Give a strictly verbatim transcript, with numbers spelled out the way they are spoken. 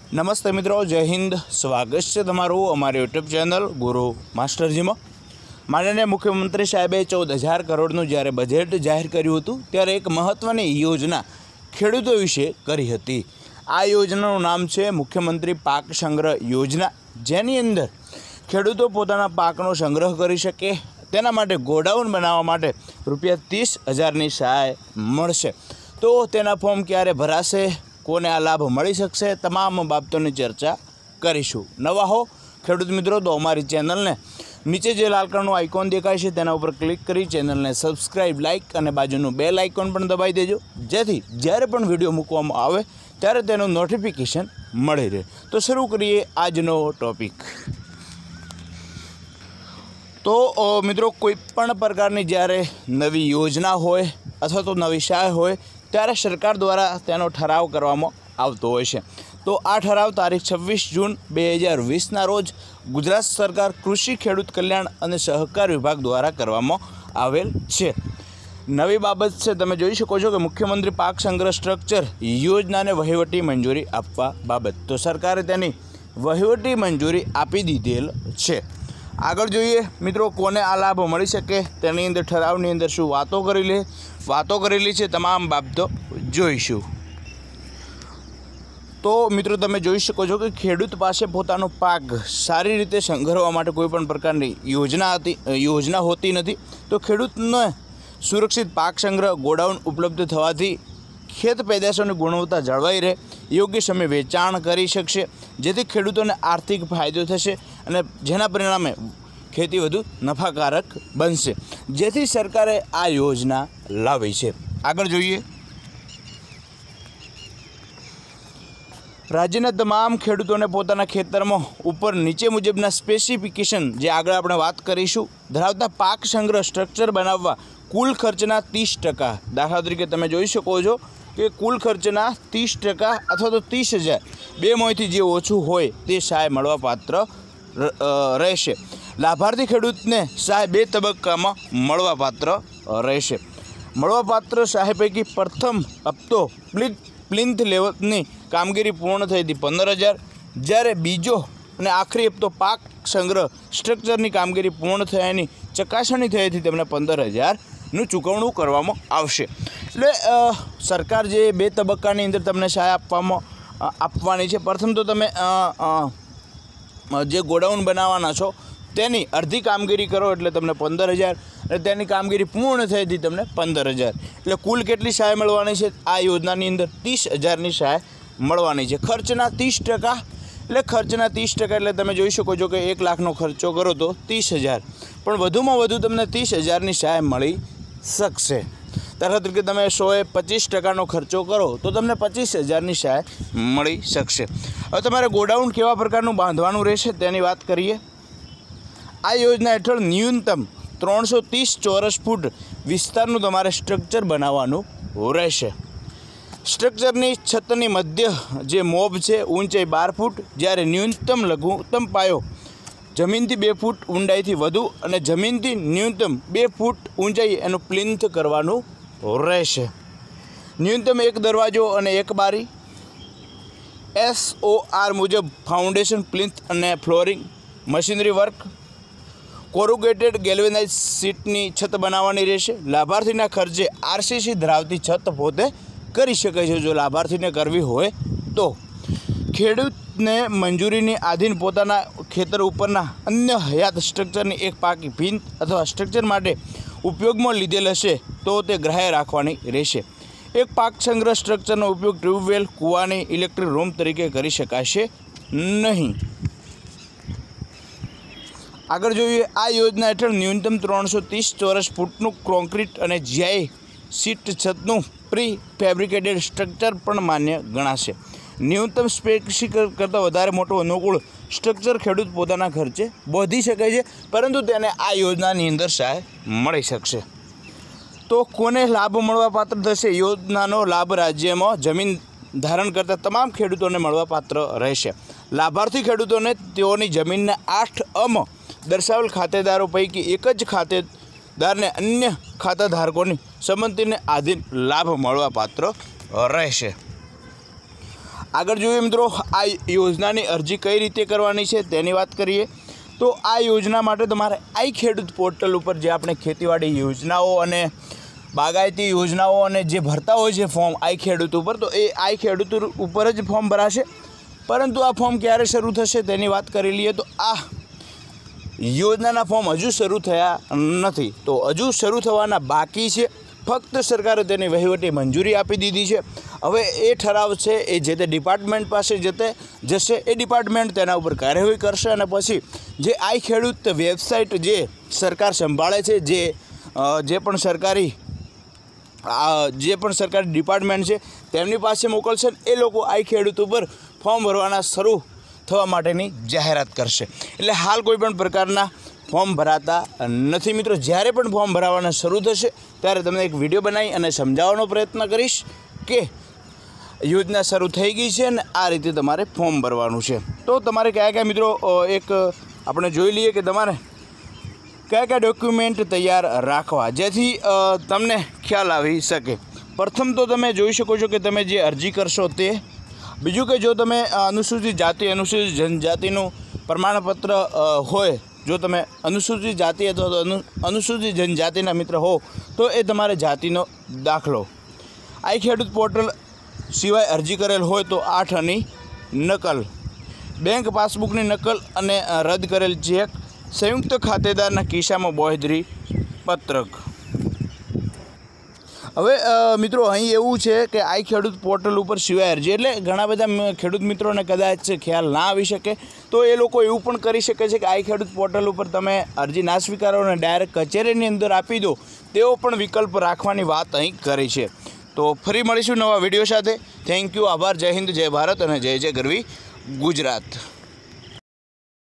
नमस्ते मित्रों, जय हिंद। स्वागत है तमारू अमारी यूट्यूब चैनल गुरु मास्टरजी में। माननीय मुख्यमंत्री साहेबे चौदह हज़ार करोड़નું જ્યારે બજેટ જાહેર કર્યું હતું ત્યારે એક મહત્વની યોજના ખેડૂતો વિશે કરી હતી। આ યોજનાનું નામ છે મુખ્યમંત્રી પાક સંગ્રહ યોજના, જેની અંદર ખેડૂતો પોતાના પાકનો સંગ્રહ કરી શકે તેના માટે ગોડાઉન બનાવવા માટે રૂપિયા तीस हज़ार ની સહાય મળશે। તો તેના ફોર્મ ક્યારે ભરાશે, કોને આ લાભ મળી શકશે, તમામ બાબતોની ચર્ચા કરીશું। નવા હો ખેડૂત મિત્રો તો અમારી ચેનલને નીચે જે લાલ કલરનું આઇકોન દેખાય છે તેના ઉપર ક્લિક કરી ચેનલને સબસ્ક્રાઇબ, લાઇક અને બાજુનું બેલ આઇકોન પણ દબાવી દેજો, જેથી જ્યારે પણ વિડીયો મૂકવામાં આવે ત્યારે તેનું નોટિફિકેશન મળી રહે। તો શરૂ કરીએ આજનો ટોપિક। તો મિત્રો, કોઈપણ પ્રકારની જ્યારે નવી યોજના હોય અથવા તો નવી સહાય હોય ત્યારે સરકાર દ્વારા તેનો ઠરાવ કરવામાં આવતો હોય છે। તો આ ઠરાવ તારીખ છવ્વીસ જૂન બે હજાર વીસના રોજ ગુજરાત સરકાર કૃષિ ખેડૂત કલ્યાણ અને સહકાર વિભાગ દ્વારા કરવામાં આવેલ છે। નવી બાબત છે, તમે જોઈ શકો છો કે મુખ્યમંત્રી પાક સંગ્રહ સ્ટ્રક્ચર યોજનાને વહીવટી મંજૂરી આપવા બાબત। તો સરકારે તેની વહીવટી મંજૂરી આપી દીધેલ છે। આગળ જોઈએ મિત્રો, કોને આ લાભ મળી શકે તેની અંદર ઠરાવની અંદર શું વાતો કરી લે વાતો કરેલી છે તમામ બાબતો જોઈશું। તો મિત્રો, તમે જોઈ શકો છો કે ખેડૂત પાસે પોતાનો પાક સારી રીતે સંગ્રહવા માટે કોઈ પણ પ્રકારની યોજના હતી યોજના હોતી નથી। તો ખેડૂતને સુરક્ષિત પાક સંગ્રહ ગોડાઉન ઉપલબ્ધ થવાથી ખેત પેદાશોની ગુણવત્તા જળવાઈ રહે, યોગ્ય સમયે વેચાણ કરી શકશે, જેથી ખેડૂતોને આર્થિક ફાયદો થશે અને જેના પરિણામે ખેતી વધુ નફાકારક બનશે, જેથી સરકારે આ યોજના લાવી છે। આગળ જોઈએ, રાજ્યના તમામ ખેડૂતોને પોતાના ખેતરમાં ઉપર નીચે મુજબના સ્પેસિફિકેશન, જે આગળ આપણે વાત કરીશું, ધરાવતા પાક સંગ્રહ સ્ટ્રક્ચર બનાવવા કુલ ખર્ચના ત્રીસ ટકા, દાખલા તરીકે તમે જોઈ શકો છો કે કુલ ખર્ચના ત્રીસ ટકા અથવા તો ત્રીસ હજાર બેમાંથી જે ઓછું હોય તે સહાય મળવા પાત્ર રહેશે। લાભાર્થી ખેડૂતને સહાય બે તબક્કામાં મળવા પાત્ર રહેશે। મળવાપાત્ર સહાય પૈકી પ્રથમ હપ્તો પ્લિન્થ લેવલની કામગીરી પૂર્ણ થઈ હતી પંદર હજાર, જ્યારે બીજો અને આખરી હપ્તો પાક સંગ્રહ સ્ટ્રક્ચરની કામગીરી પૂર્ણ થયાની ચકાસણી થઈ હતી તેમને પંદર હજારનું ચૂકવણું કરવામાં આવશે। એટલે સરકાર જે બે તબક્કાની અંદર તમને સહાય આપવામાં આપવાની છે। પ્રથમ તો તમે જે ગોડાઉન બનાવવાના છો તેની અડધી કામગીરી કરો એટલે તમને પંદર હજાર, અને તેની કામગીરી પૂર્ણ થઈ હતી તમને પંદર હજાર, એટલે કુલ કેટલી સહાય મળવાની છે આ યોજનાની અંદર? ત્રીસ હજારની સહાય મળવાની છે। ખર્ચના ત્રીસ ટકા એટલે ખર્ચના ત્રીસ ટકા એટલે તમે જોઈ શકો છો કે એક લાખનો ખર્ચો કરો તો ત્રીસ હજાર, પણ વધુમાં વધુ તમને ત્રીસ હજારની સહાય મળી શકશે। દાખલા તરીકે તમે સોએ પચીસ ટકાનો ખર્ચો કરો તો તમને પચીસ હજારની સહાય મળી શકશે। હવે તમારે ગોડાઉન કેવા પ્રકારનું બાંધવાનું રહેશે તેની વાત કરીએ। આ યોજના હેઠળ ન્યૂનતમ ત્રણસો ત્રીસ ચોરસ ફૂટ વિસ્તારનું તમારે સ્ટ્રક્ચર બનાવવાનું રહેશે। સ્ટ્રક્ચરની છતની મધ્ય જે મોબ છે ઊંચાઈ બાર ફૂટ, જ્યારે ન્યૂનતમ લઘુત્તમ પાયો જમીનથી બે ફૂટ ઊંડાઈથી વધુ અને જમીનથી ન્યૂનતમ બે ફૂટ ઊંચાઈ એનું પ્લિન્થ કરવાનું રહેશે। ન્યૂનતમ એક દરવાજો અને એક બારી, એસ ઓ આર મુજબ ફાઉન્ડેશન, પ્લિન્થ અને flooring, machinery work, corrugated galvanize સીટની છત બનાવવાની રહેશે। લાભાર્થીના ખર્ચે આરસીસી ધરાવતી છત પોતે કરી શકે છે જો લાભાર્થીને કરવી હોય તો। ખેડૂતને મંજૂરીની આધીન પોતાના ખેતર ઉપરના અન્ય હયાત સ્ટ્રક્ચરની એક પાકી ભીંત અથવા સ્ટ્રક્ચર માટે ઉપયોગમાં લીધેલ હશે તો તે ગ્રાહ્ય રાખવાની રહેશે। એક પાક સંગ્રહ સ્ટ્રક્ચરનો ઉપયોગ ટ્યુબવેલ, કૂવાની ઇલેક્ટ્રિક રૂમ તરીકે કરી શકાશે નહીં। આગળ જોઈએ, આ યોજના હેઠળ ન્યૂનતમ ત્રણસો ત્રીસ ચોરસ ફૂટનું કોન્ક્રીટ અને જીઆઈ સીટ છતનું પ્રી ફેબ્રિકેટેડ સ્ટ્રક્ચર પણ માન્ય ગણાશે। ન્યૂનતમ સ્પેસિફિક કરતાં વધારે મોટું અનુકૂળ સ્ટ્રક્ચર ખેડૂત પોતાના ખર્ચે બાંધી શકે છે, પરંતુ તેને આ યોજનાની અંદર સહાય મળી શકશે। તો કોને લાભ મળવા પાત્ર થશે? યોજનાનો લાભ રાજ્યમાં જમીન ધારણ કરતા તમામ ખેડૂતોને મળવા પાત્ર રહેશે। લાભાર્થી ખેડૂતોને તેઓની જમીનના આઠ અમ દર્શાવેલ ખાતેદારો પૈકી એક જ ખાતેદારને અન્ય ખાતાધારકોની સંમતિને આધીન લાભ મળવા પાત્ર રહેશે। આગળ જોઈએ મિત્રો, આ યોજનાની અરજી કઈ રીતે કરવાની છે તેની વાત કરીએ તો આ યોજના માટે તમારે આઈ ખેડૂત પોર્ટલ ઉપર જે આપણે ખેતીવાડી યોજનાઓ અને બાગાયતી યોજનાઓ અને જે ભરતા હોય છે ફોર્મ આઈ ખેડૂત ઉપર, તો એ આઈ ખેડૂત ઉપર જ ફોર્મ ભરાશે। પરંતુ આ ફોર્મ ક્યારે શરૂ થશે તેની વાત કરી લઈએ તો આ યોજનાના ફોર્મ હજુ શરૂ થયા નથી, તો હજુ શરૂ થવાના બાકી છે। ફક્ત સરકારે તેની વહીવટી મંજૂરી આપી દીધી છે। હવે એ ઠરાવ છે એ જે તે ડિપાર્ટમેન્ટ પાસે જતે જશે, એ ડિપાર્ટમેન્ટ તેના ઉપર કાર્યવાહી કરશે અને પછી જે આઈ ખેડૂત વેબસાઇટ જે સરકાર સંભાળે છે, જે જે પણ સરકારી જે પણ સરકારી ડિપાર્ટમેન્ટ છે તેમની પાસે મોકલશે, એ લોકો આઈ ખેડૂત ઉપર ફોર્મ ભરવાના શરૂ થવા માટેની જાહેરાત કરશે। એટલે હાલ કોઈ પણ પ્રકારના ફોર્મ ભરાતા નથી મિત્રો। જ્યારે પણ ફોર્મ ભરાવાના શરૂ થશે ત્યારે તમને એક વિડીયો બનાવી અને સમજાવવાનો પ્રયત્ન કરીશ કે યોજના શરૂ થઈ ગઈ છે અને આ રીતે તમારે ફોર્મ ભરવાનું છે। તો તમારે કયા કયા મિત્રો એક આપણે જોઈ લઈએ કે તમારે કયા કયા ડોક્યુમેન્ટ તૈયાર રાખવા જેથી તમને ખ્યાલ આવી શકે। પ્રથમ તો તમે જોઈ શકો છો કે તમે જે અરજી કરશો તે, બીજું કે જો તમે અનુસૂચિત જાતિ અનુસૂચિત જનજાતિનું પ્રમાણપત્ર હોય, જો તમે અનુસૂચિત જાતિ અથવા તો અનુસૂચિત જનજાતિના મિત્ર હો તો એ તમારે જાતિનો દાખલો, આઈ ખેડૂત પોર્ટલ સિવાય અરજી કરેલ હોય તો આઠ આની નકલ, બેંક પાસબુકની નકલ અને રદ કરેલ ચેક, સંયુક્ત ખાતેદારના કિસ્સામાં બાંહેધરી પત્રક। હવે મિત્રો અહીં એવું છે કે આઈ ખેડૂત પોર્ટલ ઉપર સિવાય અરજી એટલે ઘણા બધા ખેડૂત મિત્રોને કદાચ ખ્યાલ ના આવી શકે, તો એ લોકો એવું પણ કરી શકે છે કે આઈ ખેડૂત પોર્ટલ ઉપર તમે અરજી ના સ્વીકારો અને ડાયરેક્ટ કચેરીની અંદર આપી દો, તેવો પણ વિકલ્પ રાખવાની વાત અહીં કરી છે। તો ફરી મળીશું નવા વિડીયો સાથે। થેન્ક યુ, આભાર, જય હિન્દ, જય ભારત અને જય જય ગરવી ગુજરાત।